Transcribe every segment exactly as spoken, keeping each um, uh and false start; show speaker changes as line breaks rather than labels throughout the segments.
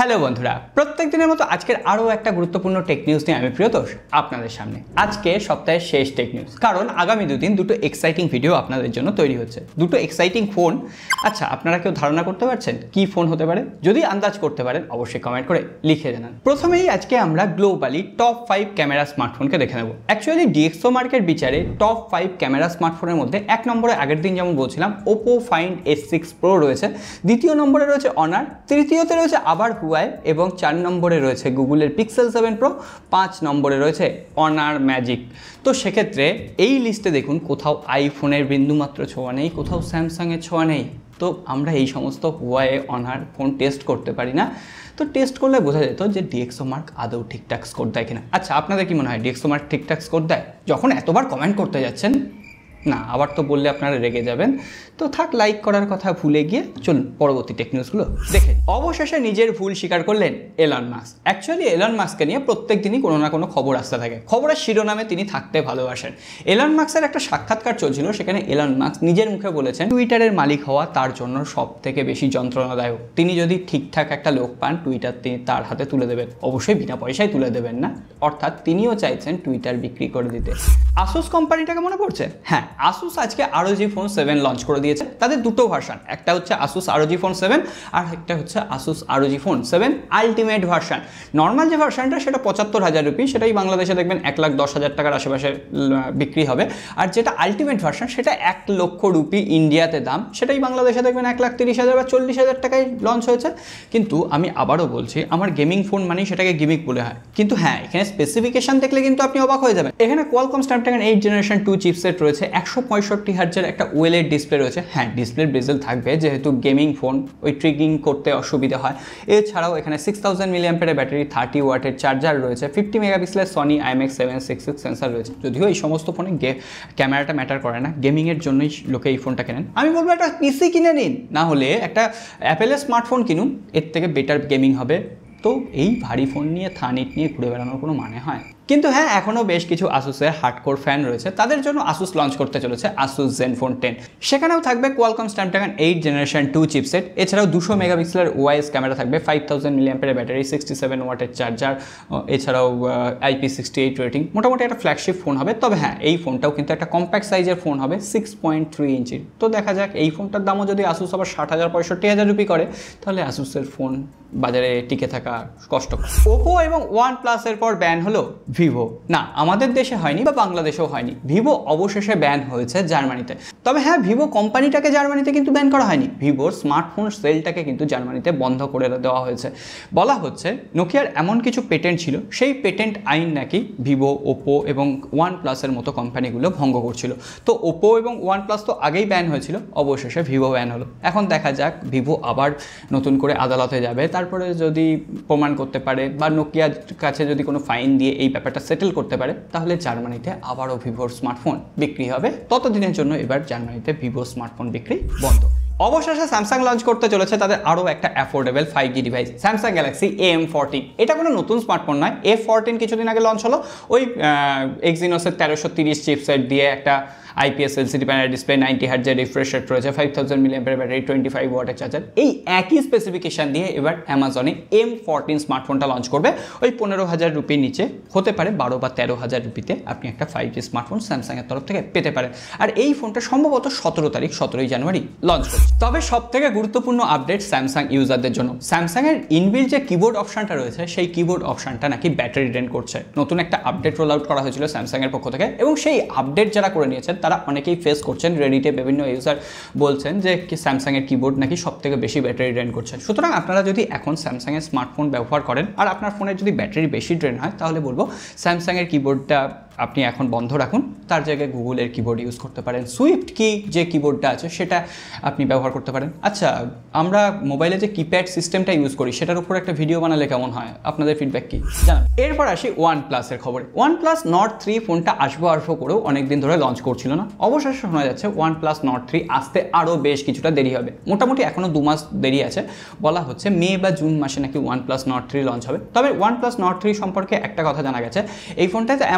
Hello বন্ধুরা, প্রত্যেক দিনের মতো আজকের আরও একটা গুরুত্বপূর্ণ টেক নিউজ নিয়ে আমি প্রিয়তোষ আপনাদের সামনে। আজকে সপ্তাহের শেষ টেক নিউজ, কারণ আগামী দুদিন দুটো এক্সাইটিং ভিডিও আপনাদের জন্য তৈরি হচ্ছে, দুটো এক্সাইটিং ফোন। আচ্ছা, আপনারা কেউ ধারণা করতে পারছেন কি ফোন হতে পারে? যদি আন্দাজ করতে পারেন অবশ্যই কমেন্ট করে লিখে জানান। প্রথমেই আজকে আমরা গ্লোবালি টপ ফাইভ ক্যামেরা স্মার্টফোনকে দেখে নেব। অ্যাকচুয়ালি ডিএক্সও মার্কেট বিচারে টপ ফাইভ ক্যামেরা স্মার্টফোনের মধ্যে এক নম্বরে আগের দিন যেমন বলছিলাম Oppo Find X six Pro রয়েছে, দ্বিতীয় নম্বরে রয়েছে অনার, তৃতীয়তে রয়েছে আবার হুয়াই এবং চার নম্বরে রয়েছে গুগলের পিক্সেল সেভেন প্রো, পাঁচ নম্বরে রয়েছে অনার ম্যাজিক। তো সেক্ষেত্রে এই লিস্টে দেখুন কোথাও আইফোনের বিন্দুমাত্র ছোঁয়া নেই, কোথাও স্যামসাংয়ের ছোঁয়া নেই। তো আমরা এই সমস্ত হুয়াই অনার ফোন টেস্ট করতে পারি না, তো টেস্ট করলে বোঝা যেত যে ডিএক্সও মার্ক আদৌ ঠিকঠাক স্কোর দেয় কিনা। আচ্ছা, আপনাদের কি মনে হয় ডিএক্সও মার্ক ঠিকঠাক স্কোর দেয়? যখন এতবার কমেন্ট করতে যাচ্ছেন না, আবার তো বললে আপনারা রেগে যাবেন, তো থাক, লাইক করার কথা ভুলে গিয়ে চলুন পরবর্তী টেক নিউজগুলো দেখে। অবশেষে নিজের ভুল স্বীকার করলেন এলন মাস্ক। অ্যাকচুয়ালি এলন মাস্ককে নিয়ে প্রত্যেক দিনই কোনো না কোনো খবর আসতে থাকে, খবরের শিরোনামে তিনি থাকতে ভালোবাসেন। এলন মাস্কের একটা সাক্ষাৎকার চলছিল, সেখানে এলন মাস্ক নিজের মুখে বলেছেন টুইটারের মালিক হওয়া তার জন্য সব থেকে বেশি যন্ত্রণাদায়ক। তিনি যদি ঠিকঠাক একটা লোক পান, টুইটার তিনি তার হাতে তুলে দেবেন, অবশ্যই বিনা পয়সায় তুলে দেবেন না, অর্থাৎ তিনিও চাইছেন টুইটার বিক্রি করে দিতে। আসুস কোম্পানিটাকে মনে পড়ছে? হ্যাঁ, আসুস আজকে আরওজি ফোন সেভেন লঞ্চ করে দিয়েছে। তাদের দুটো ভার্সন, একটা হচ্ছে আসুস আরওজি ফোন সেভেন আর একটা হচ্ছে Asus ROG phone seven ultimate version. Normal যে ভার্সনটা সেটা পঁচাত্তর হাজার রুপি, সেটাই বাংলাদেশে দেখবেন এক লাখ দশ হাজার টাকার আশেপাশে বিক্রি হবে। আর যেটা আলটিমেট ভার্সন সেটা এক লক্ষ রুপি ইন্ডিয়াতে দাম, সেটাই বাংলাদেশে দেখবেন এক লাখ তিরিশ হাজার বা চল্লিশ হাজার টাকায় লঞ্চ হয়েছে। কিন্তু আমি আবারও বলছি, আমার গেমিং ফোন মানেই সেটাকে গিমিক বলে হয়, কিন্তু হ্যাঁ এখানে স্পেসিফিকেশন দেখলে কিন্তু আপনি অবাক হয়ে যাবেন। এখানে Qualcomm Snapdragon eight generation two chipset রয়েছে, একশো পঁয়ষট্টি হার্জের একটা ওয়েলেড ডিসপ্লে রয়েছে। হ্যাঁ, ডিসপ্লের বেজেল থাকবে, যেহেতু গেমিং ফোন ওই ট্রিকিং করতে অসুবিধা হয়। এছাড়াও এখানে সিক্স থাউজেন্ড মিলিঅ্যাম্পিয়ারের ব্যাটারি, থার্টি ওয়াটের চার্জার রয়েছে, ফিফটি মেগাপিক্সেলের Sony IMX seven six six sensor রয়েছে। যদিও এই সমস্ত ফোনে গে ক্যামেরাটা ম্যাটার করে না, গেমিংয়ের জন্যই লোকে এই ফোনটা কেনেন। আমি বলবো একটা পিসি কিনে নিন, না হলে একটা অ্যাপেলের স্মার্টফোন কিনুন, এর থেকে বেটার গেমিং হবে। তো এই ভারী ফোন নিয়ে থানিট নিয়ে ঘুরে বেড়ানোর কোনো মানে হয়? কিন্তু হ্যাঁ, এখনও বেশ কিছু আসুসের হার্ডকোর ফ্যান রয়েছে, তাদের জন্য আসুস লঞ্চ করতে চলেছে আসুস জেনফোন টেন। সেখানেও থাকবে Qualcomm Snapdragon eight generation two chipset, এছাড়াও দুশো মেগাপিক্সেলের ওয়াইএস ক্যামেরা থাকবে, ফাইভ থাউজেন্ড মিলিঅ্যাম্পিয়ারের ব্যাটারি, সিক্সটি সেভেন ওয়াটের চার্জার, এছাড়াও আইপি সিক্সটি এইট রেটিং। মোটামুটি একটা ফ্ল্যাগশিপ ফোন হবে। তবে হ্যাঁ, এই ফোনটাও কিন্তু একটা কম্প্যাক্ট সাইজের ফোন হবে, সিক্স পয়েন্ট থ্রি ইঞ্চির। তো দেখা যাক, এই ফোনটার দামও যদি আসুস আবার ষাট হাজার পঁয়ষট্টি হাজার রুপি করে, তাহলে আসুসের ফোন বাজারে টিকে থাকা কষ্টকর। ওপো এবং ওয়ান প্লাসের পর ব্যান হলো ভিভো। না, আমাদের দেশে হয়নি বা বাংলাদেশেও হয়নি, ভিভো অবশেষে ব্যান হয়েছে জার্মানিতে। তবে হ্যাঁ, ভিভো কোম্পানিটাকে জার্মানিতে কিন্তু ব্যান করা হয়নি, ভিভোর স্মার্টফোন সেলটাকে কিন্তু জার্মানিতে বন্ধ করে দেওয়া হয়েছে। বলা হচ্ছে নোকিয়ার এমন কিছু পেটেন্ট ছিল, সেই পেটেন্ট আইন নাকি ভিভো, ওপো এবং ওয়ান প্লাসের মতো কোম্পানিগুলো ভঙ্গ করছিল। তো ওপো এবং ওয়ান প্লাস তো আগেই ব্যান হয়েছিল, অবশেষে ভিভো ব্যান হলো। এখন দেখা যাক ভিভো আবার নতুন করে আদালতে যাবে, তারপরে যদি প্রমাণ করতে পারে বা নোকিয়ার কাছে যদি কোনো ফাইন দিয়ে এই ব্যাপারটা সেটেল করতে পারে, তাহলে জার্মানিতে আবারও ভিভোর স্মার্টফোন বিক্রি হবে। ততদিনের জন্য এবার জার্মানিতে ভিভো স্মার্টফোন বিক্রি বন্ধ। অবশেষে স্যামসাং লঞ্চ করতে চলেছে তাদের আরও একটা affordable five G device, Samsung Galaxy M fourteen. এটা কোনো নতুন স্মার্টফোন নয়, এ ফোরটিন কিছুদিন আগে লঞ্চ হলো। ওই এক্সিনোসের তেরোশো তিরিশ চিপসেট দিয়ে একটা IPS LCD panel display, ninety হার্জের রিফ্রেশ রেট রয়েছে, five thousand milliampere battery, twenty five ওয়াটের চার্জার। এই একই স্পেসিফিকেশন দিয়ে এবার অ্যামাজনে এম ফোরটিন স্মার্টফোনটা লঞ্চ করবে। ওই পনেরো হাজার রুপির নিচে হতে পারে, বারো বা তেরো হাজার রুপিতে আপনি একটা ফাইভ জি স্মার্টফোন স্যামসাংয়ের তরফ থেকে পেতে পারেন। আর এই ফোনটা সম্ভবত সতেরো তারিখ সতেরোই জানুয়ারি লঞ্চ করছে। তবে সব থেকে গুরুত্বপূর্ণ আপডেট স্যামসাং ইউজারদের জন্য, স্যামসাংয়ের ইনবিল্ট যে কিবোর্ড অপশনটা রয়েছে, সেই কিবোর্ড অপশনটা নাকি ব্যাটারি ড্রেন করছে। নতুন একটা আপডেট রোল আউট করা হয়েছিল স্যামসাংয়ের পক্ষ থেকে, এবং সেই আপডেট যারা করে নিয়েছেন তারা অনেকেই ফেস করছেন। রেডিটে বিভিন্ন ইউজার বলছেন যে স্যামসাংয়ের কিবোর্ড নাকি সব থেকে বেশি ব্যাটারি ড্রেন করছে। সুতরাং আপনারা যদি এখন স্যামসাংয়ের স্মার্টফোন ব্যবহার করেন আর আপনার ফোনের যদি ব্যাটারি বেশি ড্রেন হয়, তাহলে বলবো স্যামসাংয়ের কিবোর্ডটা আপনি এখন বন্ধ রাখুন, তার জায়গায় গুগলের কিবোর্ড ইউজ করতে পারেন। সুইফট কি যে কিবোর্ডটা আছে সেটা আপনি ব্যবহার করতে পারেন। আচ্ছা, আমরা মোবাইলে যে কিপ্যাড সিস্টেমটা ইউজ করি সেটার উপর একটা ভিডিও বানালে কেমন হয়? আপনাদের ফিডব্যাক কি জানান। এরপর আসি ওয়ান প্লাসের খবরে। ওয়ান প্লাস নট থ্রি ফোনটা আসবো আসবো করেও অনেকদিন ধরে লঞ্চ করছিল না, অবশেষে শোনা যাচ্ছে ওয়ান প্লাস নট থ্রি আসতে আরও বেশ কিছুটা দেরি হবে। মোটামুটি এখনও দু মাস দেরি আছে, বলা হচ্ছে মে বা জুন মাসে নাকি one plus nord three launch হবে। তবে ওয়ান প্লাস নট থ্রি সম্পর্কে একটা কথা জানা গেছে, এই ফোনটাতে অ্যামোলেড ডিসপ্লে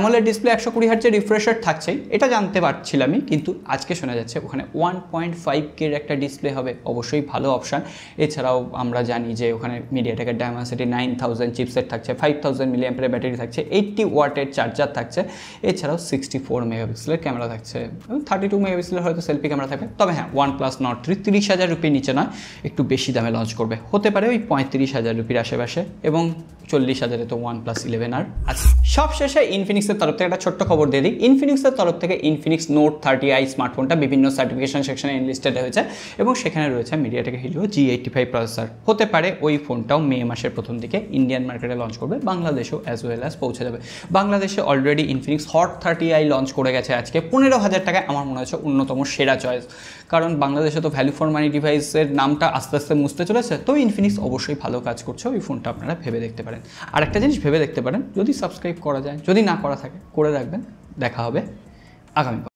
ডিসপ্লে একশো কুড়ি হার্জের রিফ্রেশ রেট থাকছেই, এটা জানতে পারছিলামই, কিন্তু আজকে শোনা যাচ্ছে ওখানে ওয়ান পয়েন্ট ফাইভ কের একটা ডিসপ্লে হবে, অবশ্যই ভালো অপশান। এছাড়াও আমরা জানি যে ওখানে মিডিয়াটেকের ডায়মেনসিটি নাইন থাউজেন্ড চিপসেট থাকছে, ফাইভ থাউজেন্ড মিলিঅ্যাম্পিয়ারের ব্যাটারি থাকছে, এইট্টি ওয়াটের চার্জার থাকছে, এছাড়াও সিক্সটি ফোর মেগাপিক্সেলের ক্যামেরা থাকছে, থার্টি টু মেগাপিক্সেলের হয়তো সেলফি ক্যামেরা থাকবে। তবে হ্যাঁ, OnePlus Nord থ্রি তিরিশ হাজার রুপির নিচে নয়, একটু বেশি দামে লঞ্চ করবে, হতে পারে ওই পঁয়ত্রিশ হাজার রুপির আশেপাশে, এবং চল্লিশ হাজারে তো OnePlus ইলেভেন আর আছে। সবশেষে ইনফিনিক্সের তরফ থেকে একটা ছোট্ট খবর দিয়ে দিই। ইনফিনিক্সের তরফ থেকে ইনফিনিক্স নোট থার্টি আই স্মার্টফোনটা বিভিন্ন সার্টিফিকেশন সেকশনে এনলিস্টেড হয়েছে এবং সেখানে রয়েছে MediaTek Helio G eighty five processor. হতে পারে ওই ফোনটাও মে মাসের প্রথম দিকে ইন্ডিয়ান মার্কেটে লঞ্চ করবে, বাংলাদেশেও অ্যাজ ওয়েল অ্যাজ পৌঁছে যাবে। বাংলাদেশে already Infinix Hot thirty I launch করে গেছে আজকে পনেরো হাজার টাকায়। আমার মনে হচ্ছে অন্যতম সেরা চয়েস, কারণ বাংলাদেশে তো ভ্যালু ফর মানি ডিভাইসের নামটা আস্তে আস্তে মুছতে চলেছে, তো ইনফিনিক্স অবশ্যই ভালো কাজ করছে, ওই ফোনটা আপনারা ভেবে দেখতে পারেন। আর একটা জিনিস ভেবে দেখতে পারেন, যদি সাবস্ক্রাইব করা যায়, যদি না করা থাকে করে রাখবেন। দেখা হবে আগামী